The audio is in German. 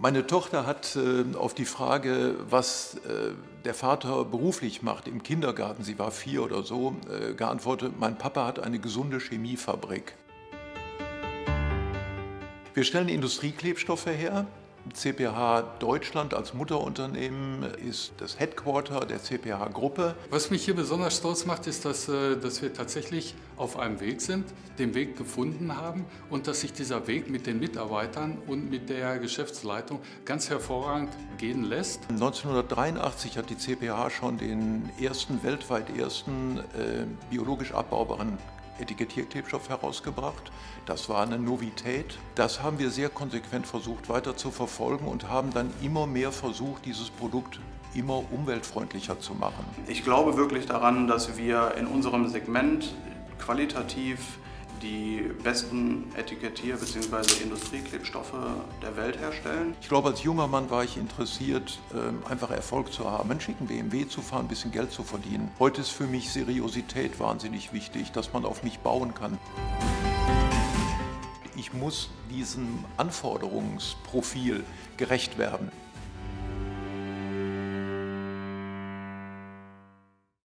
Meine Tochter hat auf die Frage, was der Vater beruflich macht im Kindergarten, sie war 4 oder so, geantwortet: Mein Papa hat eine gesunde Chemiefabrik. Wir stellen Industrieklebstoffe her. CPH Deutschland als Mutterunternehmen ist das Headquarter der CPH-Gruppe. Was mich hier besonders stolz macht, ist, dass wir tatsächlich auf einem Weg sind, den Weg gefunden haben und dass sich dieser Weg mit den Mitarbeitern und mit der Geschäftsleitung ganz hervorragend gehen lässt. 1983 hat die CPH schon den weltweit ersten biologisch abbaubaren Etikettierklebstoff herausgebracht. Das war eine Novität. Das haben wir sehr konsequent versucht weiter zu verfolgen und haben dann immer mehr versucht, dieses Produkt immer umweltfreundlicher zu machen. Ich glaube wirklich daran, dass wir in unserem Segment qualitativ die besten Etikettier- bzw. Industrieklebstoffe der Welt herstellen. Ich glaube, als junger Mann war ich interessiert, einfach Erfolg zu haben, einen schicken BMW zu fahren, ein bisschen Geld zu verdienen. Heute ist für mich Seriosität wahnsinnig wichtig, dass man auf mich bauen kann. Ich muss diesem Anforderungsprofil gerecht werden.